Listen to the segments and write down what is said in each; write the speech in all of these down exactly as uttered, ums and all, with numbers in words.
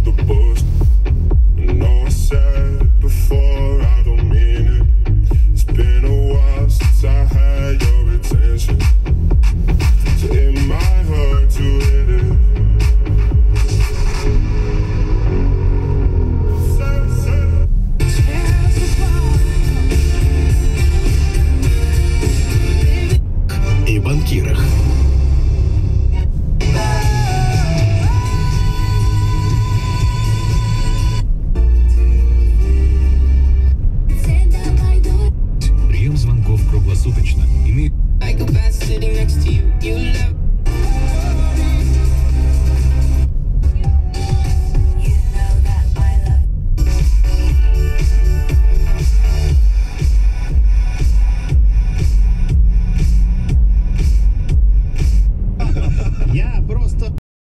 the bus. I know I said it before, I don't mean it. It's been a while since I had your attention. So it might hurt to hit it. И банкирах. Прием звонков круглосуточно. Име... Я просто...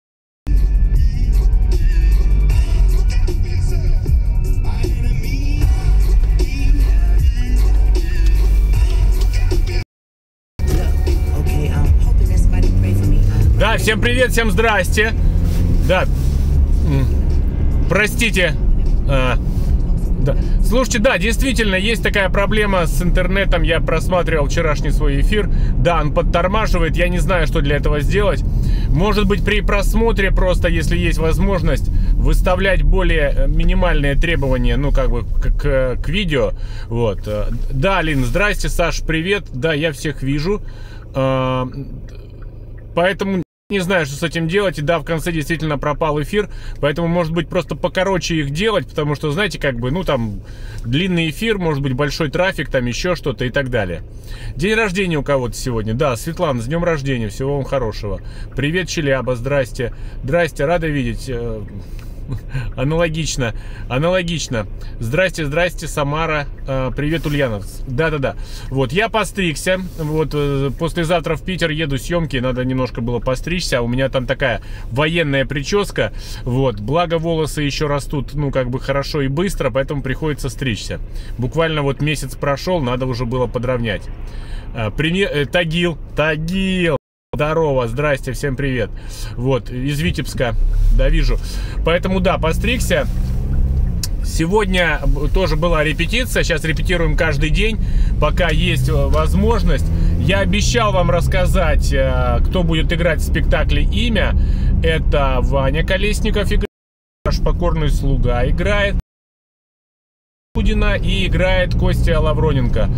Да, всем привет, всем здрасте. Да, простите. А, да. Слушайте, да, действительно, есть такая проблема с интернетом. Я просматривал вчерашний свой эфир. Да, он подтормаживает. Я не знаю, что для этого сделать. Может быть, при просмотре просто, если есть возможность, выставлять более минимальные требования, ну, как бы, к, к, к видео. Вот. Да, Алин, здрасте, Саш, привет. Да, я всех вижу. А, поэтому... Не знаю, что с этим делать. И да, в конце действительно пропал эфир. Поэтому, может быть, просто покороче их делать. Потому что, знаете, как бы, ну, там, длинный эфир, может быть, большой трафик, там, еще что-то и так далее. День рождения у кого-то сегодня. Да, Светлана, с днем рождения. Всего вам хорошего. Привет, Челяба, здрасте. Здрасте, рада видеть. Аналогично, аналогично. Здрасте, здрасте, Самара. Привет, Ульянов. Да-да-да. Вот, я постригся. Вот, послезавтра в Питер еду, съемки. Надо немножко было постричься. У меня там такая военная прическа. Вот, благо волосы еще растут, ну, как бы хорошо и быстро, поэтому приходится стричься. Буквально вот месяц прошел, надо уже было подровнять. Привет, Тагил, Тагил. Здорово, здрасте, всем привет. Вот, из Витебска, да, вижу. Поэтому, да, постригся. Сегодня тоже была репетиция. Сейчас репетируем каждый день, пока есть возможность. Я обещал вам рассказать, кто будет играть в спектакле «Имя». Это Ваня Колесников играет, наш покорный слуга играет, Пудина, и играет Костя Лавроненко.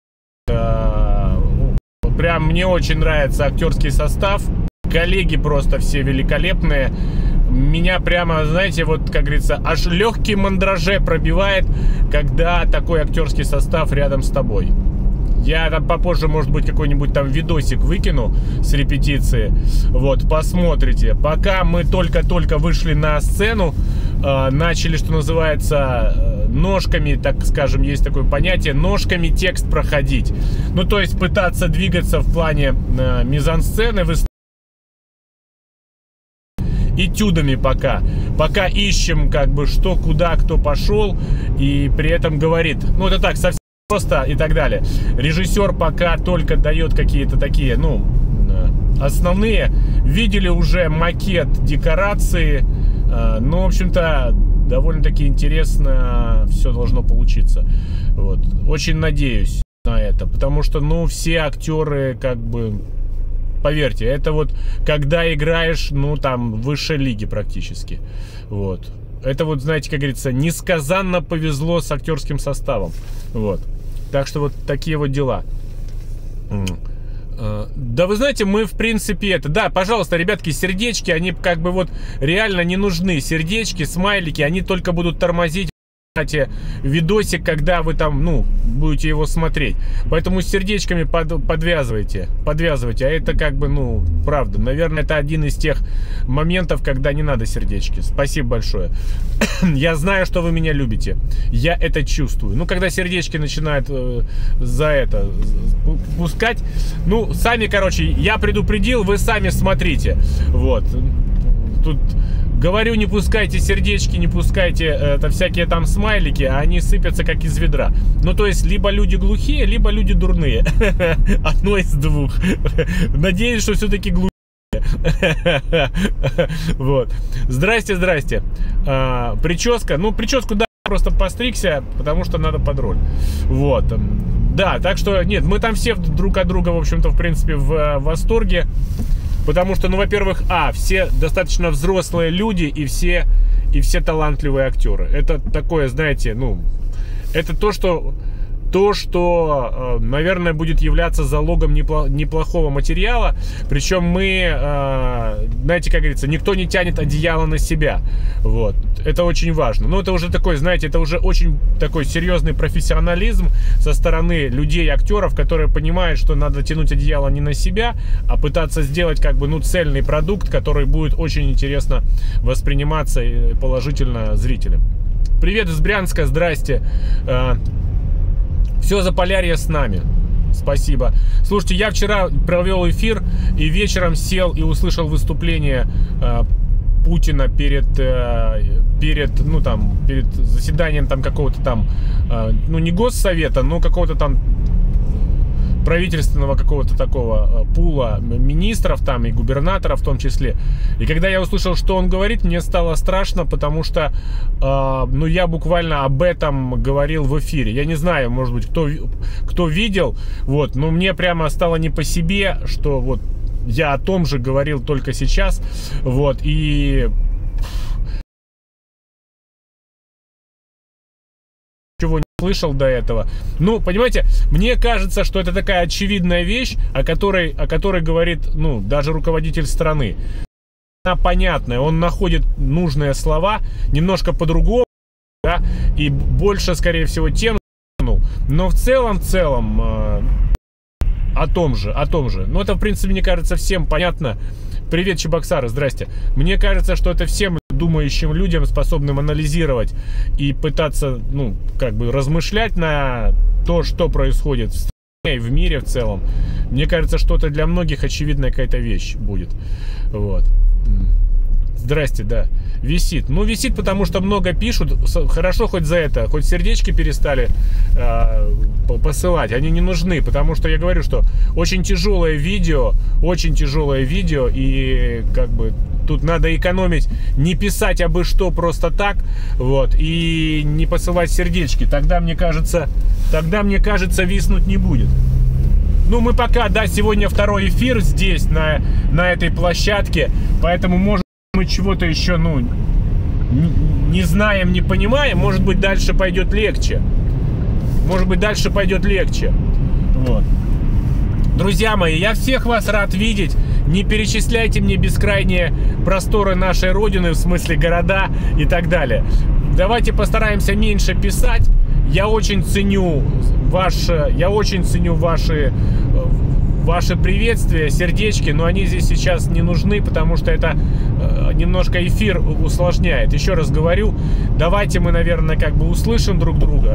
Прям мне очень нравится актерский состав. Коллеги просто все великолепные. Меня прямо, знаете, вот, как говорится, аж легкий мандраже пробивает, когда такой актерский состав рядом с тобой. Я там попозже, может быть, какой-нибудь там видосик выкину с репетиции. Вот, посмотрите. Пока мы только-только вышли на сцену, э, начали, что называется, э, ножками, так скажем, есть такое понятие, ножками текст проходить. Ну, то есть пытаться двигаться в плане э, мизансцены, этюдами пока. Пока ищем, как бы, что, куда, кто пошел, и при этом говорит. Ну, это так, совсем просто и так далее. Режиссер пока только дает какие-то такие, ну, основные. Видели уже макет декорации. Ну, в общем-то, довольно-таки интересно все должно получиться. Вот. Очень надеюсь на это, потому что, ну, все актеры, как бы, поверьте, это вот, когда играешь, ну, там, высшей лиги практически. Вот. Это вот, знаете, как говорится, несказанно повезло с актерским составом. Вот. Так что вот такие вот дела. Да, вы знаете, мы, в принципе, это... Да, пожалуйста, ребятки, сердечки, они как бы вот реально не нужны. Сердечки, смайлики, они только будут тормозить видосик, когда вы там, ну, будете его смотреть. Поэтому с сердечками под, подвязывайте, подвязывайте. А это как бы, ну, правда. Наверное, это один из тех моментов, когда не надо сердечки. Спасибо большое. Я знаю, что вы меня любите. Я это чувствую. Ну, когда сердечки начинают э, за это пускать, ну, сами, короче, я предупредил, вы сами смотрите. Вот. Тут... Говорю, не пускайте сердечки, не пускайте это, всякие там смайлики, а они сыпятся как из ведра. Ну, то есть, либо люди глухие, либо люди дурные. Одно из двух. Надеюсь, что все-таки глухие. Вот. Здрасте, здрасте. А, прическа. Ну, прическу, да, просто постригся, потому что надо под роль. Вот. Да, так что, нет, мы там все друг от друга, в общем-то, в принципе, в восторге. Потому что, ну, во-первых, а, все достаточно взрослые люди и все, и все талантливые актеры. Это такое, знаете, ну, это то, что... То, что, наверное, будет являться залогом неплохого материала. Причем мы, знаете, как говорится, никто не тянет одеяло на себя. Вот. Это очень важно. Но это уже такой, знаете, это уже очень такой серьезный профессионализм со стороны людей, актеров, которые понимают, что надо тянуть одеяло не на себя, а пытаться сделать как бы, ну, цельный продукт, который будет очень интересно восприниматься положительно зрителям. Привет из Брянска, здрасте. Все Заполярье с нами. Спасибо. Слушайте, я вчера провел эфир и вечером сел и услышал выступление э, Путина перед, э, перед, ну, там, перед заседанием там какого-то там, э, ну, не госсовета, но какого-то там правительственного какого-то такого пула министров там и губернаторов в том числе. И когда я услышал, что он говорит, мне стало страшно, потому что э, ну, я буквально об этом говорил в эфире. Я не знаю, может быть, кто, кто видел, вот, но мне прямо стало не по себе, что вот я о том же говорил только сейчас, вот, и... чего не слышал до этого. Ну, понимаете, мне кажется, что это такая очевидная вещь, о которой, о которой говорит, ну, даже руководитель страны. Она понятная, он находит нужные слова немножко по-другому, да, и больше, скорее всего, тем, но в целом, в целом, э, о том же, о том же. Ну, это, в принципе, мне кажется, всем понятно. Привет, Чебоксары, здрасте. Мне кажется, что это всем думающим людям, способным анализировать и пытаться, ну, как бы размышлять на то, что происходит в стране и в мире в целом. Мне кажется, что это для многих очевидная какая-то вещь будет. Вот. Здрасте, да. Висит. Ну, висит, потому что много пишут. Хорошо хоть за это. Хоть сердечки перестали э, посылать. Они не нужны, потому что я говорю, что очень тяжелое видео. Очень тяжелое видео. И как бы тут надо экономить. Не писать абы что просто так. Вот. И не посылать сердечки. Тогда, мне кажется, тогда, мне кажется, виснуть не будет. Ну, мы пока, да, сегодня второй эфир здесь, на, на этой площадке. Поэтому, может, мы чего-то еще, ну, не знаем, не понимаем. Может быть, дальше пойдет легче. Может быть, дальше пойдет легче. Вот. Друзья мои, я всех вас рад видеть. Не перечисляйте мне бескрайние просторы нашей Родины, в смысле города и так далее. Давайте постараемся меньше писать. Я очень ценю ваше, я очень ценю ваши... Ваши приветствия, сердечки, но они здесь сейчас не нужны, потому что это э, немножко эфир усложняет. Еще раз говорю, давайте мы, наверное, как бы услышим друг друга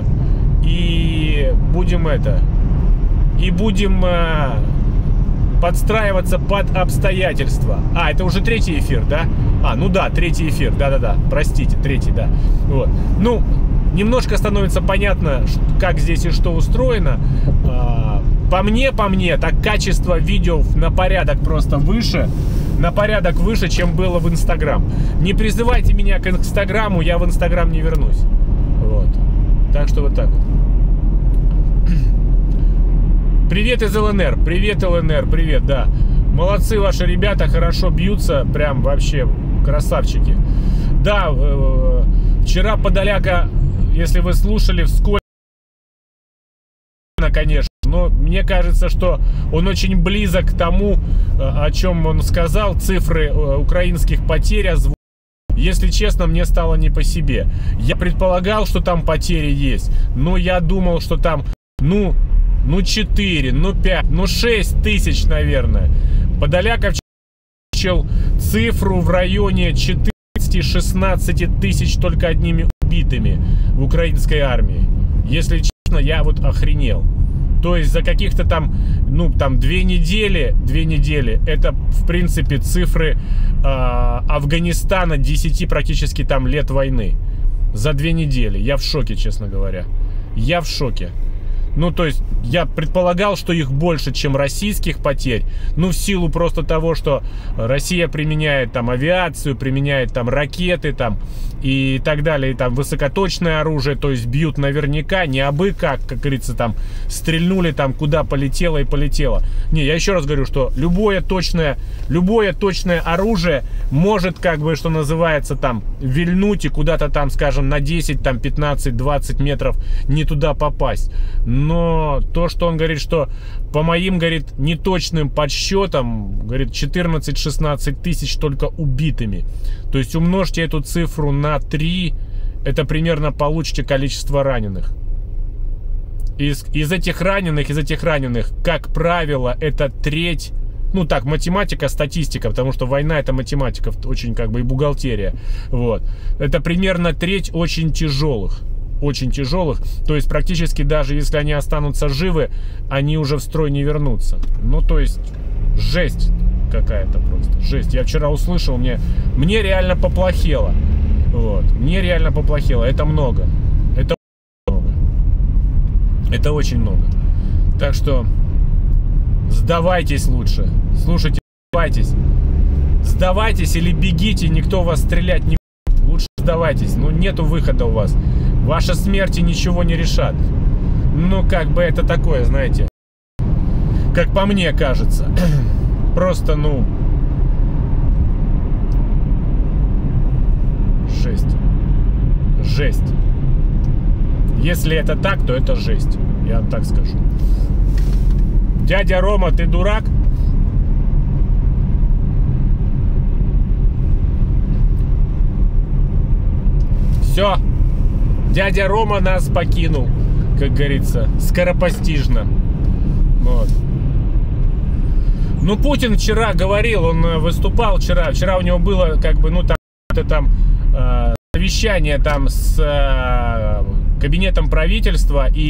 и будем это, и будем э, подстраиваться под обстоятельства. А, это уже третий эфир, да? А, ну да, третий эфир, да-да-да, простите, третий, да. Вот. Ну, немножко становится понятно, как здесь и что устроено. По мне, по мне, так качество видео на порядок просто выше, на порядок выше, чем было в Инстаграм. Не призывайте меня к Инстаграму, я в Инстаграм не вернусь. Вот. Так что вот так вот. Привет из ЛНР, привет ЛНР, привет, да. Молодцы ваши ребята, хорошо бьются, прям вообще красавчики. Да, э, вчера Подоляка, если вы слушали, вскользь, конечно, но мне кажется, что он очень близок к тому, о чем он сказал. Цифры украинских потерь озвучил. Если честно, мне стало не по себе. Я предполагал, что там потери есть, но я думал, что там, ну, ну четыре, ну пять, ну шесть тысяч, наверное. Подоляка вчера цифру в районе четырнадцати-шестнадцати тысяч только одними убитыми в украинской армии. Если честно, я вот охренел. То есть за каких-то там, ну, там две недели, две недели, это, в принципе, цифры э, Афганистана, десяти практически там лет войны. За две недели. Я в шоке, честно говоря. Я в шоке. Ну, то есть, я предполагал, что их больше, чем российских потерь. Ну, в силу просто того, что Россия применяет там авиацию, применяет там ракеты там и так далее, и там высокоточное оружие, то есть бьют наверняка, не абы как, как говорится, там стрельнули там, куда полетело и полетело. Не, я еще раз говорю, что любое точное, любое точное оружие может, как бы, что называется, там, вильнуть и куда-то там, скажем, на десять, там, пятнадцать, двадцать метров не туда попасть. Но то, что он говорит, что по моим, говорит, неточным подсчетам, говорит, четырнадцать-шестнадцать тысяч только убитыми. То есть умножьте эту цифру на три, это примерно получите количество раненых. Из, из этих раненых, из этих раненых, как правило, это треть, ну так, математика, статистика, потому что война — это математика, очень как бы и бухгалтерия. Вот. Это примерно треть очень тяжелых. Очень тяжелых, то есть практически даже если они останутся живы, они уже в строй не вернутся. Ну, то есть жесть какая-то просто, жесть. Я вчера услышал, мне, мне реально поплохело. Вот. Мне реально поплохело, это много. Это много. Это очень много. Так что сдавайтесь лучше. Слушайте, сдавайтесь. Сдавайтесь или бегите, никто вас стрелять не будет. Лучше сдавайтесь, ну нету выхода у вас. Ваши смерти ничего не решат. Ну, как бы это такое, знаете, как по мне кажется. Просто, ну, жесть. Жесть. Если это так, то это жесть. Я вам так скажу. Дядя Рома, ты дурак? Все. Дядя Рома нас покинул, как говорится, скоропостижно. Вот. Ну, Путин вчера говорил, он выступал вчера. Вчера у него было, как бы, ну, там, там э, совещание там с э, кабинетом правительства, и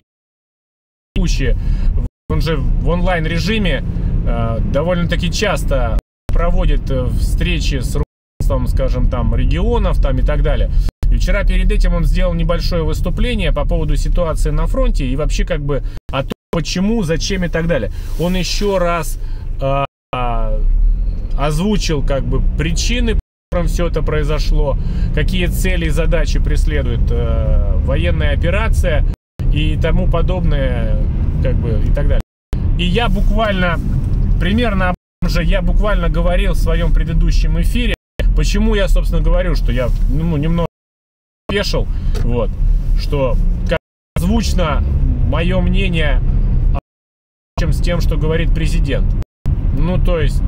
он же в онлайн-режиме э, довольно-таки часто проводит встречи с руководством, скажем, там, регионов там, и так далее. И вчера перед этим он сделал небольшое выступление по поводу ситуации на фронте и вообще как бы о том, почему, зачем и так далее. Он еще раз э, э, озвучил как бы причины, по которым все это произошло, какие цели и задачи преследует э, военная операция и тому подобное, как бы, и так далее. И я буквально, примерно об этом же я буквально говорил в своем предыдущем эфире. Почему я, собственно, говорю, что я, ну, немного пешил, вот, что как озвучно мое мнение чем с тем, что говорит президент. Ну, то есть,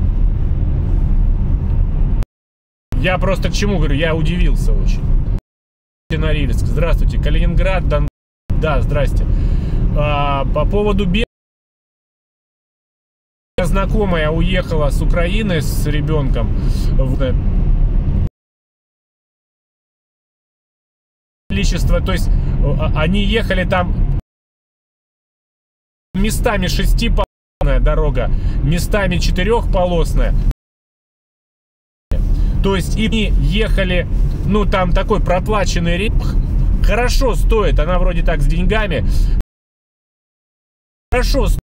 я просто к чему говорю, я удивился очень. Норильск, здравствуйте, Калининград, Дон... да, здрасте. А, по поводу бега, знакомая уехала с Украины с ребенком в количество, то есть они ехали там местами шестиполосная дорога, местами четырехполосная. То есть и ехали, ну там такой проплаченный рейс, хорошо стоит, она вроде так с деньгами, хорошо стоит.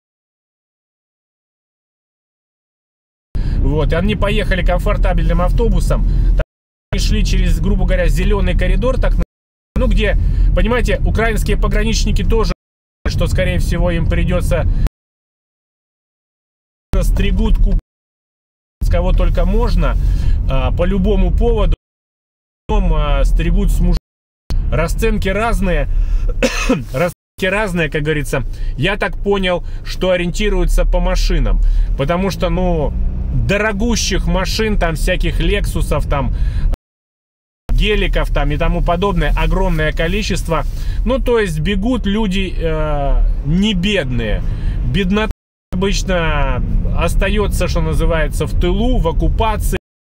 Вот, и они поехали комфортабельным автобусом, они шли через, грубо говоря, зеленый коридор, так, ну где, понимаете, украинские пограничники тоже, что скорее всего им придется стригут куп с кого только можно, а, по любому поводу, потом а, стригут с мужиками. Расценки разные, расценки разные, как говорится. Я так понял, что ориентируются по машинам, потому что, ну, дорогущих машин, там всяких лексусов, там геликов там и тому подобное огромное количество. Ну, то есть бегут люди э, не бедные. Беднота обычно остается, что называется, в тылу, в оккупации.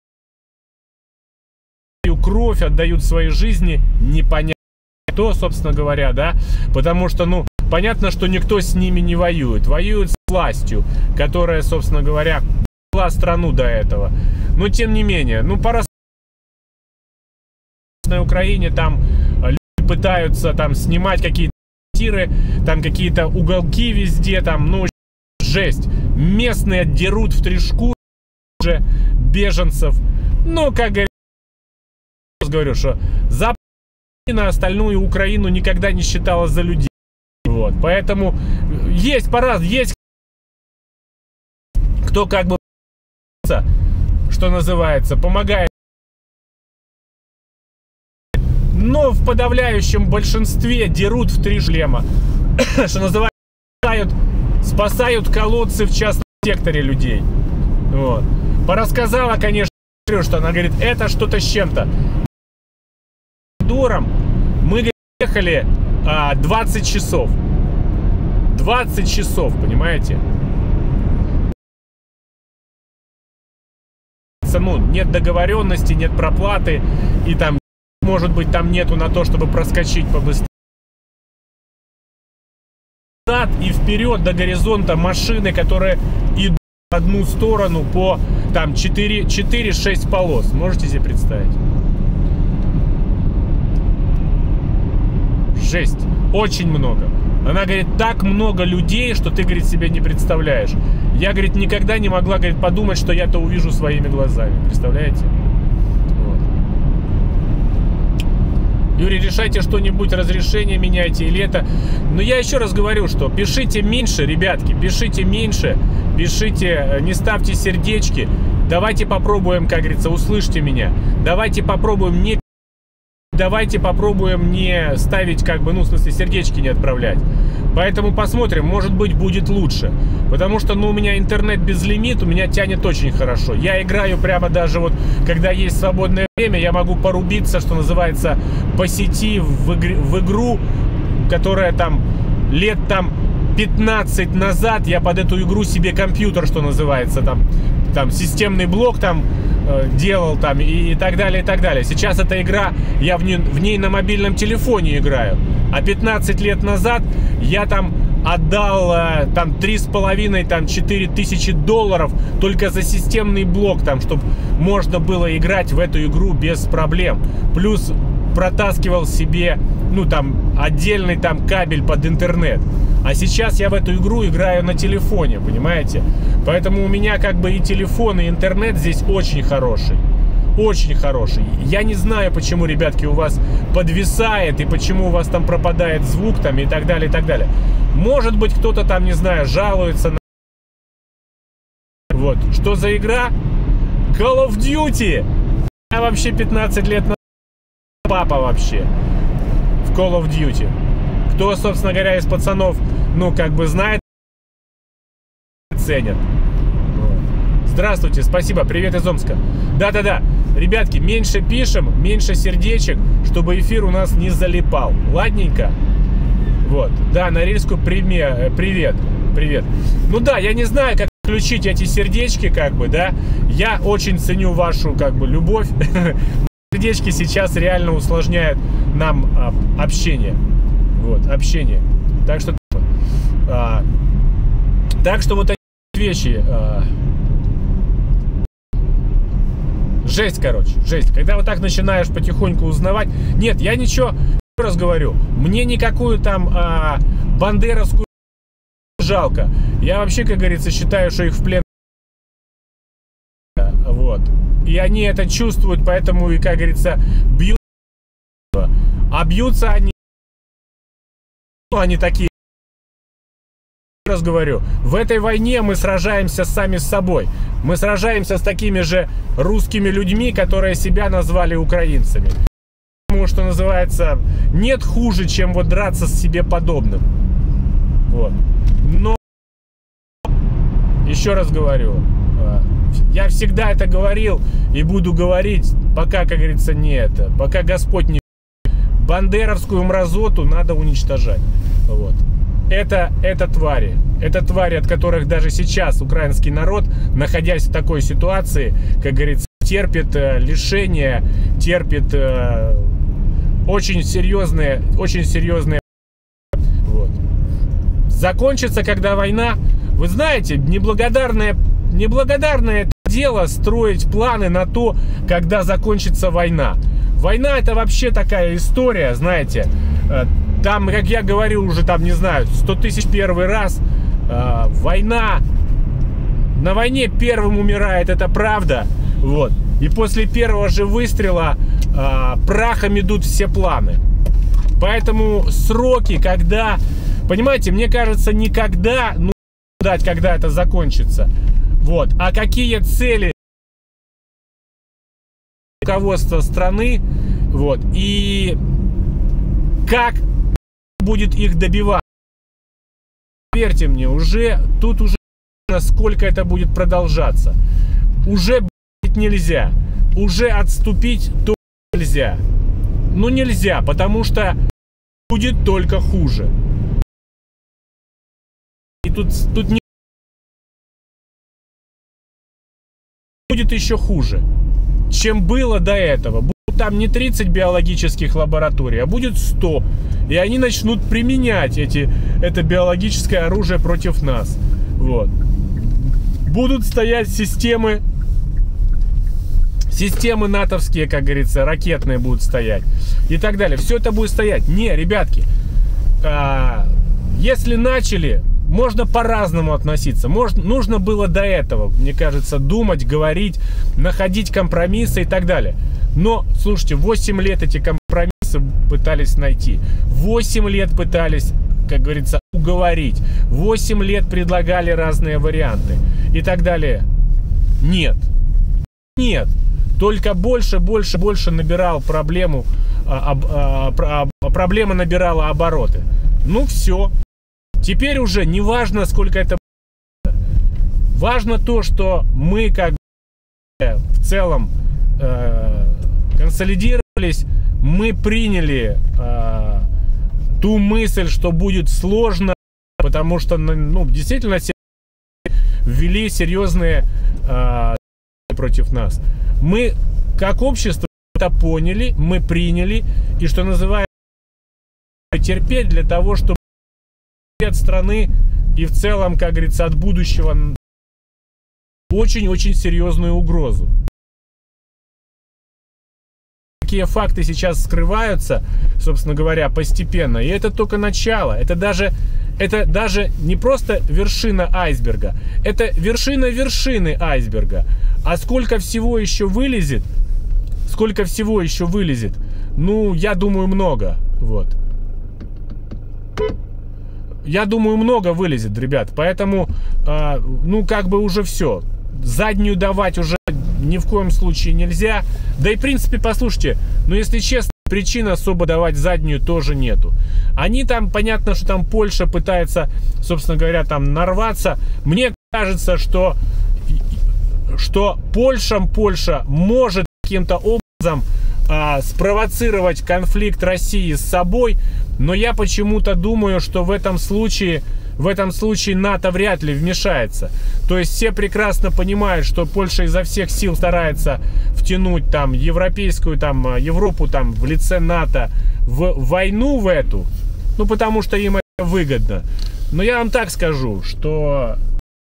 Кровь, отдают свои жизни, непонятно кто, собственно говоря, да, потому что, ну, понятно, что никто с ними не воюет. Воюют с властью, которая, собственно говоря, была страну до этого. Но, тем не менее, ну, пора на Украине, там люди пытаются там снимать какие-то квартиры, там какие-то уголки везде, там, ну, жесть. Местные дерут в три шкуры уже беженцев. Ну, как говорю, что Запад на остальную Украину никогда не считала за людей. Вот, поэтому есть пораз, есть кто как бы, что называется, помогает. Но в подавляющем большинстве дерут в три шлема. Что называется, спасают, спасают колодцы в частном секторе людей. Вот. Порассказала, конечно, что она говорит, это что-то с чем-то. Дуром мы ехали а, двадцать часов. двадцать часов, понимаете? Ну, нет договоренности, нет проплаты, и там, может быть, там нету на то, чтобы проскочить побыстрее. Назад и вперед до горизонта машины, которые идут в одну сторону по там четыре-шесть полос. Можете себе представить? Жесть. Очень много. Она говорит, так много людей, что ты, говорит, себе не представляешь. Я, говорит, никогда не могла, говорит, подумать, что я это увижу своими глазами. Представляете? Вот. Юрий, решайте что-нибудь, разрешение меняйте или это. Но я еще раз говорю, что пишите меньше, ребятки, пишите меньше, пишите, не ставьте сердечки. Давайте попробуем, как говорится, услышьте меня. Давайте попробуем не... Давайте попробуем не ставить, как бы, ну, в смысле, сердечки не отправлять. Поэтому посмотрим, может быть, будет лучше. Потому что, ну, у меня интернет безлимит, у меня тянет очень хорошо. Я играю прямо даже вот, когда есть свободное время, я могу порубиться, что называется, по сети в, игр, в игру, которая там лет там пятнадцать назад я под эту игру себе компьютер, что называется, там, там системный блок там э, делал там и, и так далее, и так далее. Сейчас эта игра, я в ней, в ней на мобильном телефоне играю. А пятнадцать лет назад я там отдал э, там три с половиной, там четыре тысячи долларов только за системный блок, там, чтобы можно было играть в эту игру без проблем. Плюс протаскивал себе, ну, там, отдельный там кабель под интернет. А сейчас я в эту игру играю на телефоне, понимаете? Поэтому у меня как бы и телефон, и интернет здесь очень хороший. Очень хороший. Я не знаю, почему, ребятки, у вас подвисает, и почему у вас там пропадает звук, там, и так далее, и так далее. Может быть, кто-то там, не знаю, жалуется на... Вот. Что за игра? Call of Duty! Я вообще пятнадцать лет назад папа вообще в Call of Duty. Кто, собственно говоря, из пацанов, ну, как бы знает, ценят. Здравствуйте, спасибо, привет из Омска. Да-да-да, ребятки, меньше пишем, меньше сердечек, чтобы эфир у нас не залипал. Ладненько? Вот, да, Норильску привет, привет, привет. Ну да, я не знаю, как включить эти сердечки, как бы, да. Я очень ценю вашу, как бы, любовь. Сердечки сейчас реально усложняют нам а, общение. Вот, общение. Так что, а, так что вот такие вещи. А, жесть, короче, жесть. Когда вот так начинаешь потихоньку узнавать. Нет, я ничего, еще раз говорю, мне никакую там а, бандеровскую жалко. Я вообще, как говорится, считаю, что их в плен. Вот. И они это чувствуют, поэтому и, как говорится, бьют. А бьются они. Они такие. Раз говорю, в этой войне мы сражаемся сами с собой. Мы сражаемся с такими же русскими людьми, которые себя назвали украинцами. Потому что, называется, нет хуже, чем вот драться с себе подобным. Вот. Но еще раз говорю, я всегда это говорил и буду говорить, пока, как говорится, не это, пока Господь не... Бандеровскую мразоту надо уничтожать. Вот. Это, это твари. Это твари, от которых даже сейчас украинский народ, находясь в такой ситуации, как говорится, терпит э, лишения, терпит э, очень серьезные, очень серьезные. Вот. Закончится, когда война. Вы знаете, неблагодарное, неблагодарное это дело строить планы на то, когда закончится война. Война — это вообще такая история, знаете, Там, как я говорил уже, там, не знаю, сто тысяч первый раз. Э, война. На войне первым умирает, это правда. Вот. И после первого же выстрела э, прахом идут все планы. Поэтому сроки, когда... Понимаете, мне кажется, никогда... Ну, дать, когда это закончится. Вот. А какие цели руководства страны, вот, и как будет их добивать. Поверьте мне, уже тут уже сколько это будет продолжаться. Уже нельзя. Уже отступить то нельзя. Ну нельзя, потому что будет только хуже. И тут, тут не будет еще хуже, чем было до этого. Будет там не тридцать биологических лабораторий, а будет сто. И они начнут применять эти, это биологическое оружие против нас. Вот. Будут стоять системы, системы натовские, как говорится, ракетные будут стоять. И так далее. Все это будет стоять. Не, ребятки, а, если начали... Можно по-разному относиться. Можно, нужно было до этого, мне кажется, думать, говорить, находить компромиссы и так далее. Но, слушайте, восемь лет эти компромиссы пытались найти. восемь лет пытались, как говорится, уговорить. восемь лет предлагали разные варианты и так далее. Нет. Нет. Только больше, больше, больше набирал проблему, а, а, а, проблема набирала обороты. Ну, все. Теперь уже не важно, сколько это будет. Важно то, что мы как бы в целом э, консолидировались, мы приняли э, ту мысль, что будет сложно, потому что, ну, действительно ввели серьезные э, против нас. Мы как общество это поняли, мы приняли, и что называется терпеть для того, чтобы от страны и в целом, как говорится, от будущего очень-очень серьезную угрозу. Такие факты сейчас скрываются, собственно говоря, постепенно. И это только начало. Это даже, это даже не просто вершина айсберга. Это вершина вершины айсберга. А сколько всего еще вылезет, сколько всего еще вылезет, ну, я думаю, много. Вот. Я думаю, много вылезет, ребят. Поэтому, э, ну, как бы уже все. Заднюю давать уже ни в коем случае нельзя. Да и, в принципе, послушайте, ну, если честно, причин особо давать заднюю тоже нету. Они там, понятно, что там Польша пытается, собственно говоря, там нарваться. Мне кажется, что, что Польша, Польша может каким-то образом э, спровоцировать конфликт России с собой. Но я почему-то думаю, что в этом случае, в этом случае НАТО вряд ли вмешается. То есть все прекрасно понимают, что Польша изо всех сил старается втянуть там европейскую, там, Европу там, в лице НАТО в войну в эту. Ну, потому что им это выгодно. Но я вам так скажу, что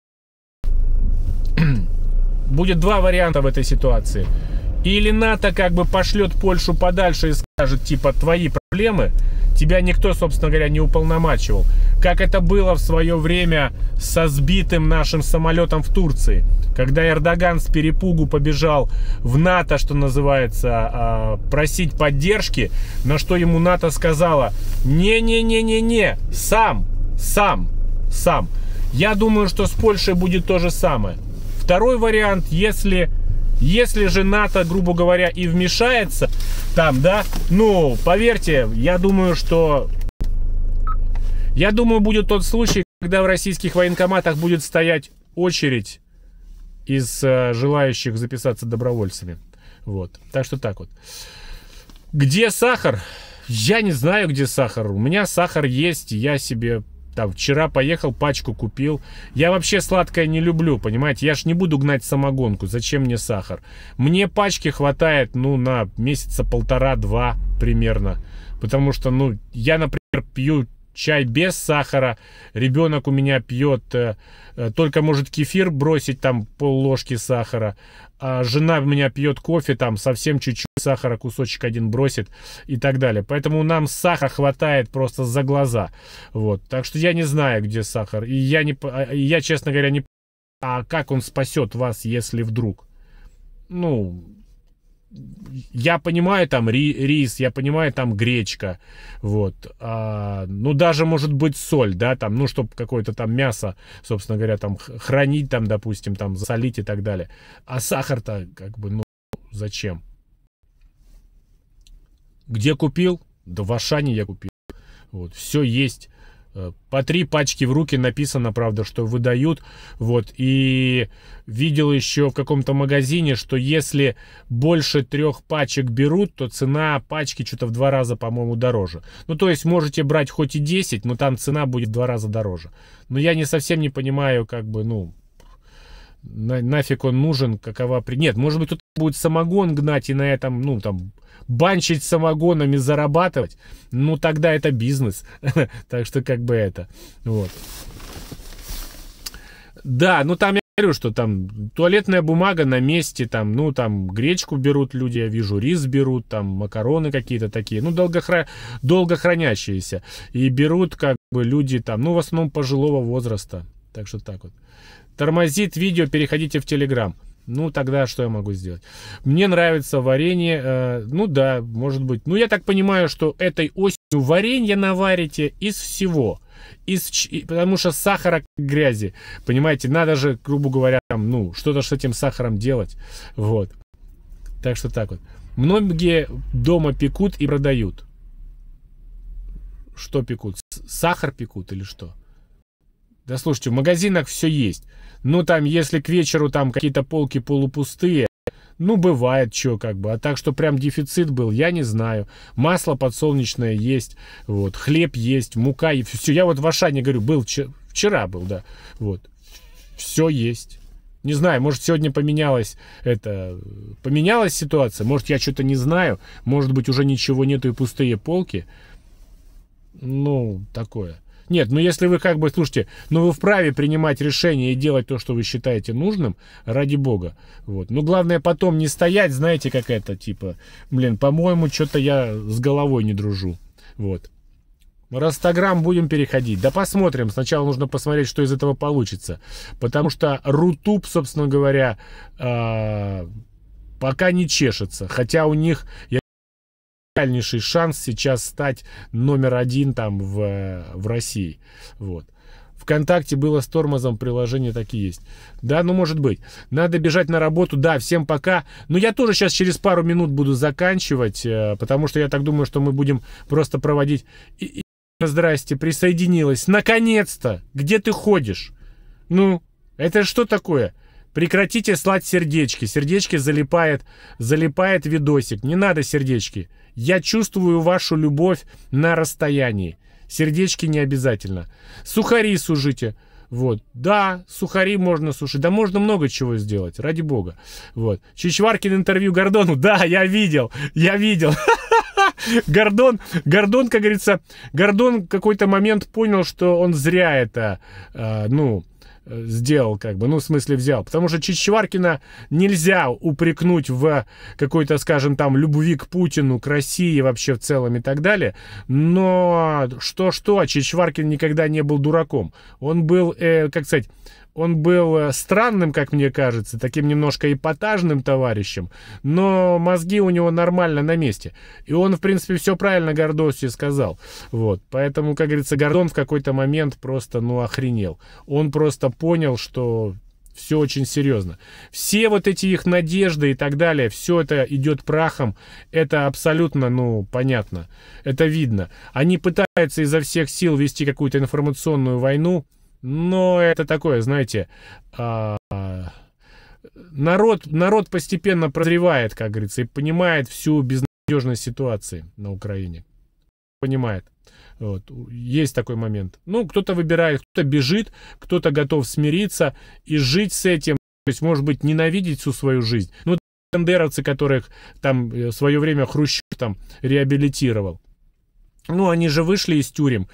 будет два варианта в этой ситуации. Или НАТО как бы пошлет Польшу подальше и скажет, типа, твои проблемы, тебя никто, собственно говоря, не уполномачивал. Как это было в свое время со сбитым нашим самолетом в Турции. Когда Эрдоган с перепугу побежал в НАТО, что называется, просить поддержки, на что ему НАТО сказала: не-не-не-не-не, сам, сам, сам. Я думаю, что с Польшей будет то же самое. Второй вариант, если... Если же НАТО, грубо говоря, и вмешается там, да, ну, поверьте, я думаю, что... Я думаю, будет тот случай, когда в российских военкоматах будет стоять очередь из э, желающих записаться добровольцами. Вот, так что так вот. Где сахар? Я не знаю, где сахар. У меня сахар есть, я себе... Там, вчера поехал, пачку купил. Я вообще сладкое не люблю, понимаете? Я ж не буду гнать самогонку. Зачем мне сахар? Мне пачки хватает, ну, на месяца полтора-два примерно. Потому что, ну, я, например, пью чай без сахара. Ребенок у меня пьет, э, только может кефир бросить, там пол ложки сахара. А жена у меня пьет кофе, там совсем чуть-чуть сахара, кусочек один бросит и так далее. Поэтому нам сахара хватает просто за глаза. Вот. Так что я не знаю, где сахар. И я, не, и я честно говоря, не... А как он спасет вас, если вдруг? Ну... Я понимаю, там ри, рис, я понимаю, там гречка, вот, а, ну, даже, может быть, соль, да, там, ну, чтобы какое-то там мясо, собственно говоря, там, хранить, там, допустим, там, засолить и так далее. А сахар-то, как бы, ну, зачем? Где купил? Да в Ашане я купил. Вот, все есть. По три пачки в руки написано, правда, что выдают. Вот. И видел еще в каком-то магазине, что если больше трех пачек берут, то цена пачки что-то в два раза, по-моему, дороже. Ну, то есть можете брать хоть и десять, но там цена будет в два раза дороже. Но я не совсем не понимаю, как бы, ну, на, нафиг он нужен, какова... при Нет, может быть, кто-то будет самогон гнать и на этом, ну, там... банчить самогонами, зарабатывать, ну тогда это бизнес. Так что как бы это. Вот. Да, ну там я говорю, что там туалетная бумага на месте, там, ну там гречку берут люди, я вижу, рис берут, там макароны какие-то такие, ну долгохра... долго хранящиеся. И берут как бы люди там, ну в основном пожилого возраста. Так что так вот. Тормозит видео, переходите в Телеграм. Ну, тогда что я могу сделать? Мне нравится варенье. Э, ну да, может быть. Ну, я так понимаю, что этой осенью варенье наварите из всего. Из, потому что сахара как грязи. Понимаете, надо же, грубо говоря, там, ну, что-то с этим сахаром делать. Вот. Так что так вот. Многие дома пекут и продают. Что пекут? Сахар пекут или что? Да слушайте, в магазинах все есть. Ну, там, если к вечеру там какие-то полки полупустые, ну, бывает, что как бы. А так, что прям дефицит был, я не знаю. Масло подсолнечное есть, вот, хлеб есть, мука есть. Все, я вот в Ашане, говорю, был, вчера был, да, вот. Все есть. Не знаю, может, сегодня поменялась это, поменялась ситуация, может, я что-то не знаю, может быть, уже ничего нету и пустые полки. Ну, такое. Нет, ну если вы как бы, слушайте, ну вы вправе принимать решения и делать то, что вы считаете нужным, ради бога. Вот. Но главное потом не стоять, знаете, как это, типа, блин, по-моему, что-то я с головой не дружу. Вот. Ростаграм будем переходить. Да посмотрим. Сначала нужно посмотреть, что из этого получится. Потому что Рутуб, собственно говоря, э, пока не чешется. Хотя у них... реальнейший шанс сейчас стать номер один там в, в России. Вот. ВКонтакте было с тормозом, приложения такие есть. Да, ну может быть. Надо бежать на работу. Да, всем пока. Но я тоже сейчас через пару минут буду заканчивать, потому что я так думаю, что мы будем просто проводить... И, и, здрасте, присоединилась. Наконец-то! Где ты ходишь? Ну, это что такое? Прекратите слать сердечки. Сердечки залипает, залипает видосик. Не надо сердечки. Я чувствую вашу любовь на расстоянии. Сердечки не обязательно. Сухари сушите. Вот. Да, сухари можно сушить. Да можно много чего сделать. Ради бога. Вот. Чичваркин интервью Гордону. Да, я видел. Я видел. Гордон, Гордон, как говорится, Гордон в какой-то момент понял, что он зря это, э, ну... сделал, как бы, ну, в смысле взял. Потому что Чичваркина нельзя упрекнуть в какой-то, скажем, там, любви к Путину, к России вообще в целом и так далее. Но что-что, Чичваркин никогда не был дураком. Он был, э, как сказать, он был странным, как мне кажется, таким немножко эпатажным товарищем, но мозги у него нормально на месте. И он, в принципе, все правильно Гордосе сказал. Вот. Поэтому, как говорится, Гордон в какой-то момент просто, ну, охренел. Он просто понял, что все очень серьезно. Все вот эти их надежды и так далее, все это идет прахом. Это абсолютно, ну, понятно. Это видно. Они пытаются изо всех сил вести какую-то информационную войну, но это такое, знаете, а, народ, народ постепенно прозревает, как говорится, и понимает всю безнадежность ситуации на Украине. Понимает. Вот. Есть такой момент. Ну, кто-то выбирает, кто-то бежит, кто-то готов смириться и жить с этим. То есть, может быть, ненавидеть всю свою жизнь. Ну, бандеровцы, которых там в свое время Хрущев там реабилитировал. Ну, они же вышли из тюрем.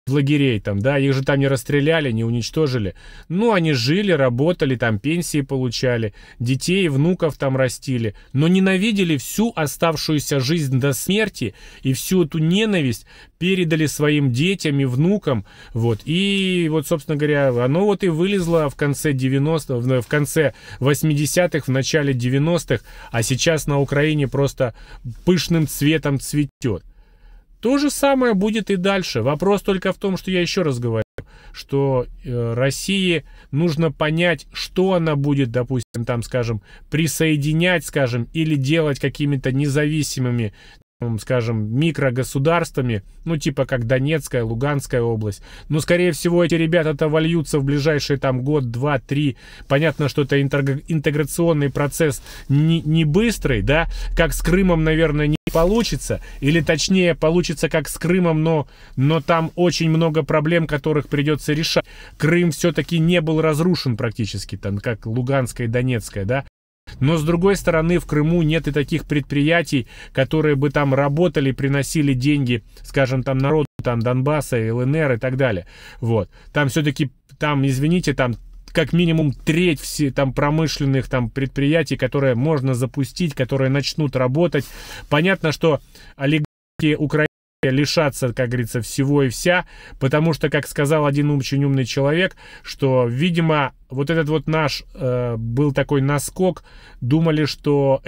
в лагерей там, да, их же там не расстреляли, не уничтожили. Ну, они жили, работали, там пенсии получали, детей, внуков там растили, но ненавидели всю оставшуюся жизнь до смерти и всю эту ненависть передали своим детям и внукам, вот, и вот, собственно говоря, оно вот и вылезло в конце девяностых, в конце восьмидесятых, в начале девяностых, а сейчас на Украине просто пышным цветом цветет. То же самое будет и дальше. Вопрос только в том, что я еще раз говорю, что э, России нужно понять, что она будет, допустим, там, скажем, присоединять, скажем, или делать какими-то независимыми, скажем, микрогосударствами, ну, типа как Донецкая, Луганская область. Но, скорее всего, эти ребята-то вольются в ближайшие там год, два, три. Понятно, что это интеграционный процесс не, не быстрый, да, как с Крымом, наверное, не получится, или точнее получится как с Крымом, но, но там очень много проблем, которых придется решать. Крым все-таки не был разрушен практически, там, как Луганская и Донецкая, да. Но с другой стороны, в Крыму нет и таких предприятий, которые бы там работали, приносили деньги, скажем, там народу, там Донбасса, ЛНР и так далее. Вот. Там все-таки, там, извините, там как минимум треть все там промышленных там предприятий, которые можно запустить, которые начнут работать. Понятно, что олигархи Украины лишаться, как говорится, всего и вся, потому что, как сказал один очень умный человек, что, видимо, вот этот вот наш э, был такой наскок, думали, что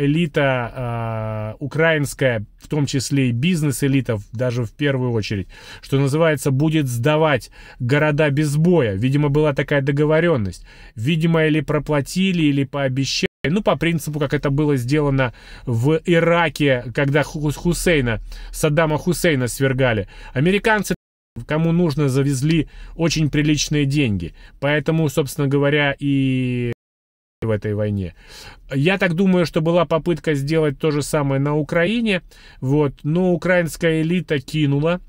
элита э, украинская, в том числе и бизнес-элита, даже в первую очередь, что называется, будет сдавать города без боя. Видимо, была такая договоренность. Видимо, или проплатили, или пообещали. Ну, по принципу, как это было сделано в Ираке, когда Хусейна, Саддама Хусейна свергали. Американцы, кому нужно, завезли очень приличные деньги. Поэтому, собственно говоря, и в этой войне. Я так думаю, что была попытка сделать то же самое на Украине. Вот. Но украинская элита кинула.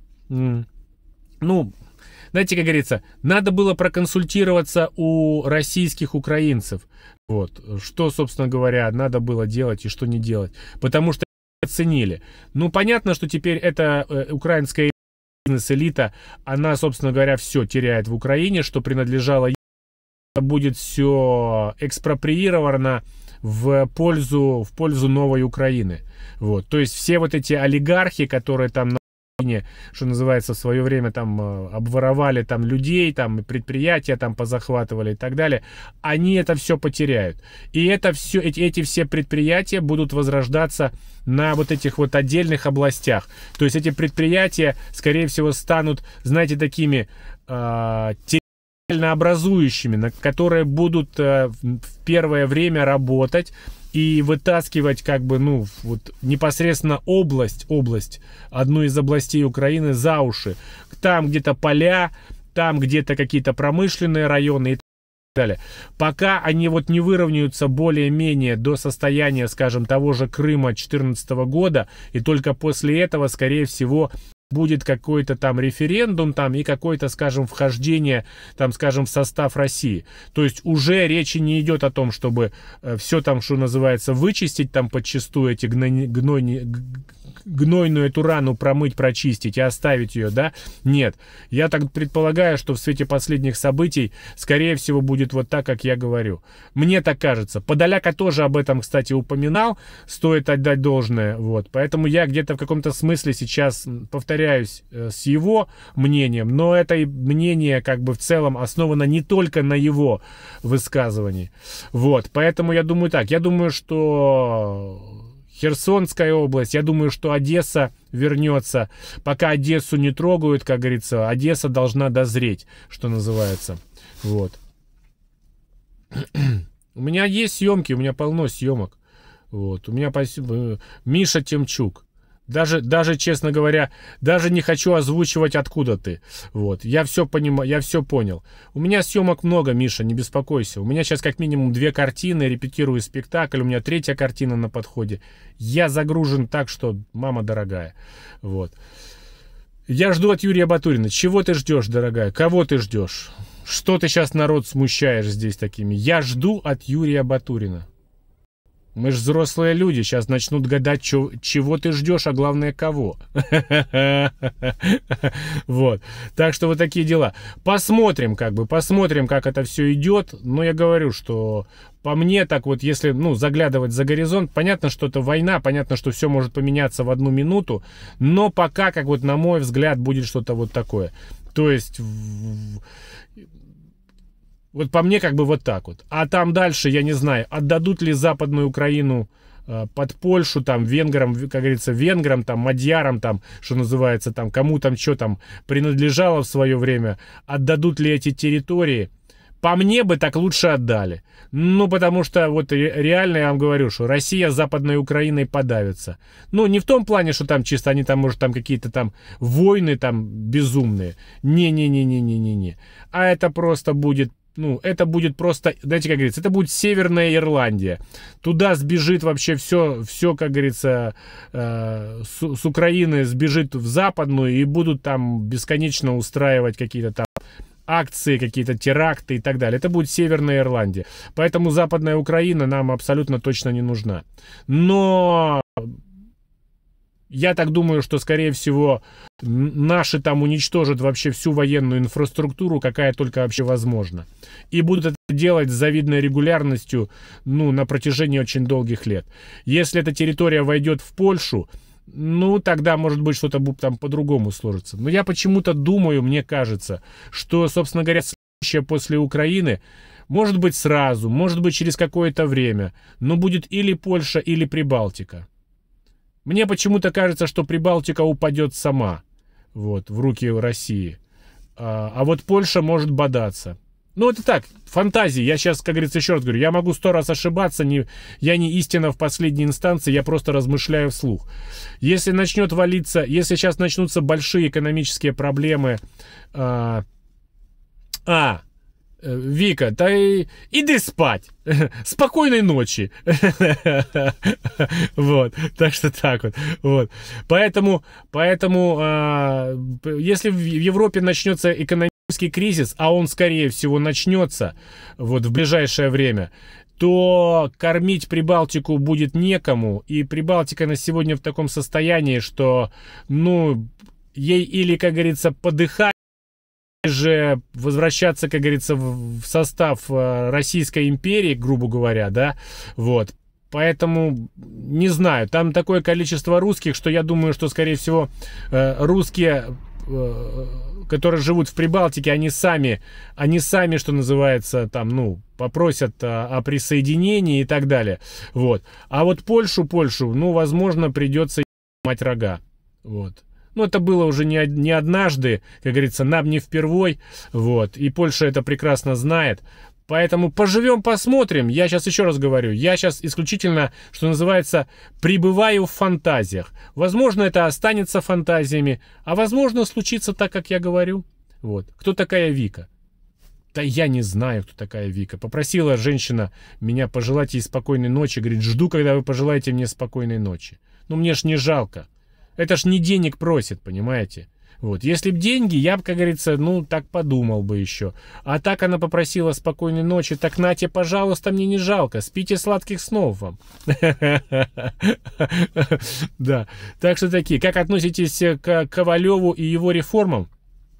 Ну, знаете, как говорится, надо было проконсультироваться у российских украинцев. Вот. Что, собственно говоря, надо было делать и что не делать. Потому что оценили. Ну, понятно, что теперь эта э, украинская бизнес-элита, она, собственно говоря, все теряет в Украине, что принадлежало ей. Будет все экспроприировано в пользу, в пользу новой Украины. Вот. То есть все вот эти олигархи, которые там, что называется, в свое время там обворовали там людей, там предприятия там позахватывали и так далее, они это все потеряют. И это все, эти, эти все предприятия будут возрождаться на вот этих вот отдельных областях. То есть эти предприятия, скорее всего, станут, знаете, такими э, образующими, на которые будут э, в первое время работать и вытаскивать, как бы, ну, вот непосредственно область, область, одну из областей Украины за уши. Там где-то поля, там где-то какие-то промышленные районы и так далее. Пока они вот не выровняются более-менее до состояния, скажем, того же Крыма две тысячи четырнадцатого года, и только после этого, скорее всего, будет какой-то там референдум там и какое-то, скажем, вхождение там, скажем, в состав России. То есть уже речи не идет о том, чтобы э, все там, что называется, вычистить там подчистую эти гной, гной, гнойную эту рану промыть, прочистить и оставить ее, да? Нет. Я так предполагаю, что в свете последних событий, скорее всего, будет вот так, как я говорю. Мне так кажется. Подоляка тоже об этом, кстати, упоминал. Стоит отдать должное. Вот. Поэтому я где-то в каком-то смысле сейчас повторяюсь э, с его мнением, но это мнение как бы в целом основано не только на его высказывании. Вот. Поэтому я думаю так. Я думаю, что Херсонская область, я думаю, что Одесса вернется. Пока Одессу не трогают, как говорится, Одесса должна дозреть, что называется. Вот. У меня есть съемки, у меня полно съемок. Вот. У меня Миша Темчук. Даже, даже, честно говоря, даже не хочу озвучивать, откуда ты. Вот. Я все понимаю, я все понял. У меня съемок много, Миша, не беспокойся. У меня сейчас как минимум две картины, репетирую спектакль, у меня третья картина на подходе. Я загружен так, что мама дорогая. Вот. Я жду от Юрия Батурина. Чего ты ждешь, дорогая? Кого ты ждешь? Что ты сейчас народ смущаешь здесь такими? Я жду от Юрия Батурина. Мы ж взрослые люди, сейчас начнут гадать, чё, чего ты ждешь, а главное, кого. Вот. Так что вот такие дела. Посмотрим, как бы, посмотрим, как это все идет. Но я говорю, что по мне, так вот, если, ну, заглядывать за горизонт, понятно, что это война, понятно, что все может поменяться в одну минуту, но пока, как вот, на мой взгляд, будет что-то вот такое. То есть... Вот по мне как бы вот так вот. А там дальше, я не знаю, отдадут ли Западную Украину э, под Польшу, там, венграм, как говорится, венграм, там, мадьярам, там, что называется, там, кому там, что там принадлежало в свое время. Отдадут ли эти территории? По мне бы так лучше отдали. Ну, потому что вот реально я вам говорю, что Россия с Западной Украиной подавится. Ну, не в том плане, что там чисто они там, может, там какие-то там войны там безумные. Не-не-не-не-не-не-не. А это просто будет... Ну, это будет просто, знаете, как говорится, это будет Северная Ирландия. Туда сбежит вообще все, все, как говорится, э, с, с Украины сбежит в Западную и будут там бесконечно устраивать какие-то там акции, какие-то теракты и так далее. Это будет Северная Ирландия. Поэтому Западная Украина нам абсолютно точно не нужна. Но... Я так думаю, что, скорее всего, наши там уничтожат вообще всю военную инфраструктуру, какая только вообще возможна. И будут это делать с завидной регулярностью, ну, на протяжении очень долгих лет. Если эта территория войдет в Польшу, ну, тогда, может быть, что-то там по-другому сложится. Но я почему-то думаю, мне кажется, что, собственно говоря, следующее после Украины, может быть, сразу, может быть, через какое-то время, но будет или Польша, или Прибалтика. Мне почему-то кажется, что Прибалтика упадет сама, вот, в руки России. А, а вот Польша может бодаться. Ну, это так, фантазии. Я сейчас, как говорится, еще раз говорю, я могу сто раз ошибаться, не, я не истина в последней инстанции, я просто размышляю вслух. Если начнет валиться, если сейчас начнутся большие экономические проблемы... А, а Вика, да и, иди спать. Спокойной ночи. Вот, так что так вот. Вот. Поэтому, поэтому а, если в Европе начнется экономический кризис, а он, скорее всего, начнется вот в ближайшее время, то кормить Прибалтику будет некому. И Прибалтика на сегодня в таком состоянии, что, ну, ей или, как говорится, подыхать, же возвращаться, как говорится, в состав Российской империи, грубо говоря, да, вот. Поэтому, не знаю, там такое количество русских, что я думаю, что, скорее всего, русские, которые живут в Прибалтике, они сами, они сами, что называется, там, ну, попросят о присоединении и так далее, вот. А вот Польшу, Польшу, ну, возможно, придется мать рога, вот. Ну, это было уже не, не однажды, как говорится, нам не впервой, вот, и Польша это прекрасно знает, поэтому поживем, посмотрим. Я сейчас еще раз говорю, я сейчас исключительно, что называется, пребываю в фантазиях. Возможно, это останется фантазиями, а возможно, случится так, как я говорю. Вот. Кто такая Вика? Да я не знаю, кто такая Вика. Попросила женщина меня пожелать ей спокойной ночи, говорит, жду, когда вы пожелаете мне спокойной ночи. Ну, мне ж не жалко. Это ж не денег просит, понимаете? Вот. Если б деньги, я бы, как говорится, ну, так подумал бы еще. А так она попросила спокойной ночи. Так, нате, пожалуйста, мне не жалко. Спите, сладких снов вам. Да. Так что такие. Как относитесь к Ковалеву и его реформам?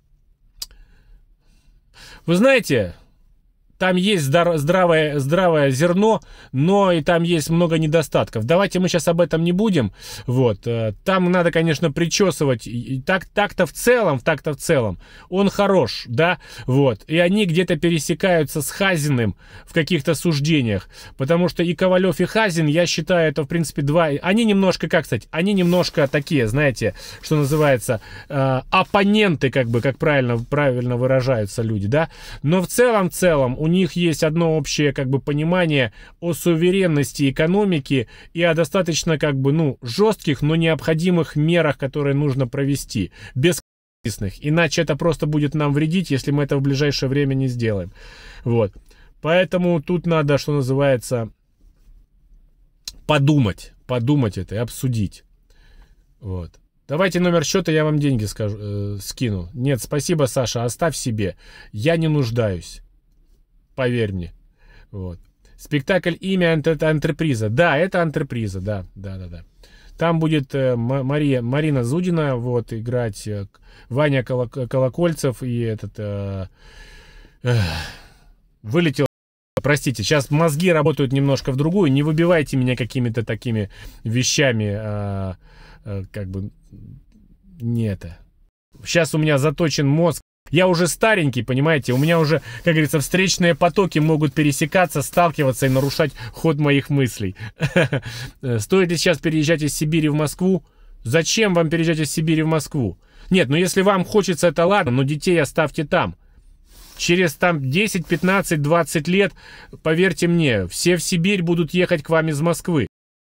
Вы знаете... Там есть здравое, здравое зерно, но и там есть много недостатков. Давайте мы сейчас об этом не будем. Вот. Там надо, конечно, причесывать. Так, так-то в целом, так-то в целом. Он хорош, да? Вот. И они где-то пересекаются с Хазиным в каких-то суждениях. Потому что и Ковалев, и Хазин, я считаю, это, в принципе, два... Они немножко, как сказать, они немножко такие, знаете, что называется, э, оппоненты, как бы, как правильно, правильно выражаются люди, да? Но в целом, в целом, у У них есть одно общее, как бы, понимание о суверенности экономики и о достаточно, как бы, ну, жестких, но необходимых мерах, которые нужно провести. Без корыстных. Иначе это просто будет нам вредить, если мы это в ближайшее время не сделаем. Вот. Поэтому тут надо, что называется, подумать. Подумать это и обсудить. Вот. Давайте номер счета, я вам деньги скажу, э, скину. Нет, спасибо, Саша, оставь себе. Я не нуждаюсь. Поверь мне. Вот. Спектакль «Имя» — это антреприза. Да, это антреприза, да, да, да, да. Там будет э, Мария, Марина Зудина вот, играть, э, Ваня Колокольцев и этот... Э, э, вылетел... Простите, сейчас мозги работают немножко в другую. Не выбивайте меня какими-то такими вещами, э, э, как бы... Не это. Сейчас у меня заточен мозг. Я уже старенький, понимаете, у меня уже, как говорится, встречные потоки могут пересекаться, сталкиваться и нарушать ход моих мыслей. Стоит ли сейчас переезжать из Сибири в Москву? Зачем вам переезжать из Сибири в Москву? Нет, ну если вам хочется, это ладно, но детей оставьте там. Через там десять, пятнадцать, двадцать лет, поверьте мне, все в Сибирь будут ехать к вам из Москвы.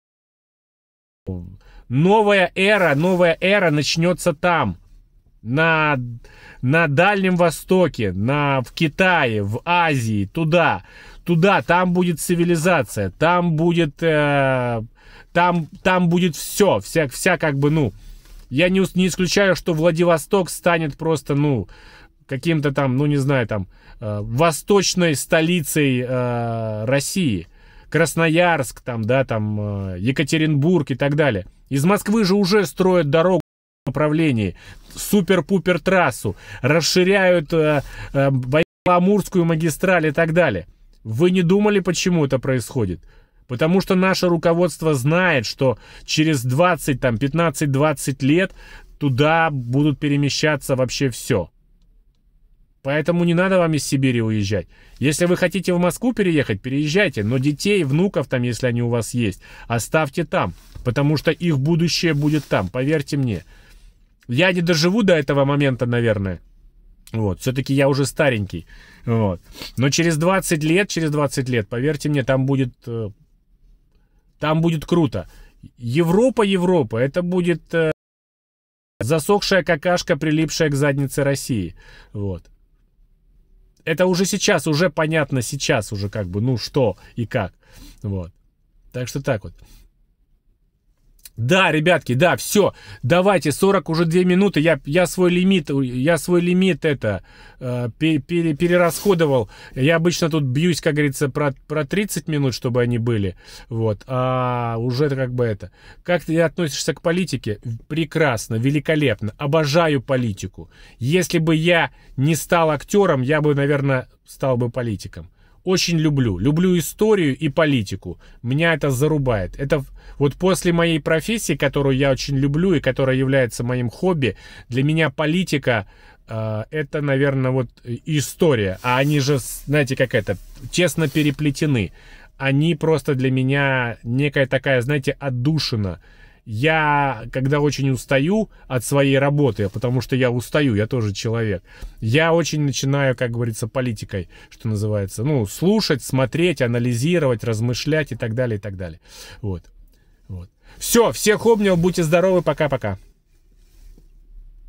Новая эра, новая эра начнется там. На, на Дальнем Востоке, на, в Китае, в Азии, туда, туда, там будет цивилизация, там будет, э, там, там будет все, вся, вся как бы, ну, я не, не исключаю, что Владивосток станет просто, ну, каким-то там, ну, не знаю, там, э, восточной столицей э, России, Красноярск, там, да, там, э, Екатеринбург и так далее. Из Москвы же уже строят дорогу направлении, супер-пупер трассу, расширяют э, э, Амурскую магистраль и так далее. Вы не думали, почему это происходит? Потому что наше руководство знает, что через двадцать, там, пятнадцать-двадцать лет туда будут перемещаться вообще все. Поэтому не надо вам из Сибири уезжать. Если вы хотите в Москву переехать, переезжайте, но детей, внуков там, если они у вас есть, оставьте там, потому что их будущее будет там, поверьте мне. Я не доживу до этого момента, наверное. Вот, все-таки я уже старенький. Вот. Но через двадцать лет, через двадцать лет, поверьте мне, там будет, там будет круто. Европа, Европа, это будет э, засохшая какашка, прилипшая к заднице России. Вот. Это уже сейчас, уже понятно сейчас, уже как бы, ну что и как. Вот. Так что так вот. Да, ребятки, да, все, давайте, сорок уже две минуты, я, я свой лимит, я свой лимит это э, пере, пере, перерасходовал. Я обычно тут бьюсь, как говорится, про, про тридцать минут, чтобы они были, вот, а уже как бы это. Как ты относишься к политике? Прекрасно, великолепно, обожаю политику. Если бы я не стал актером, я бы, наверное, стал бы политиком. Очень люблю. Люблю историю и политику. Меня это зарубает. Это вот после моей профессии, которую я очень люблю и которая является моим хобби, для меня политика э, это, наверное, вот история. А они же, знаете, как это, тесно переплетены. Они просто для меня некая такая, знаете, отдушина. Я, когда очень устаю от своей работы, потому что я устаю, я тоже человек, я очень начинаю, как говорится, политикой, что называется, ну, слушать, смотреть, анализировать, размышлять и так далее, и так далее. Вот. Вот. Все, всех обнял, будьте здоровы, пока-пока.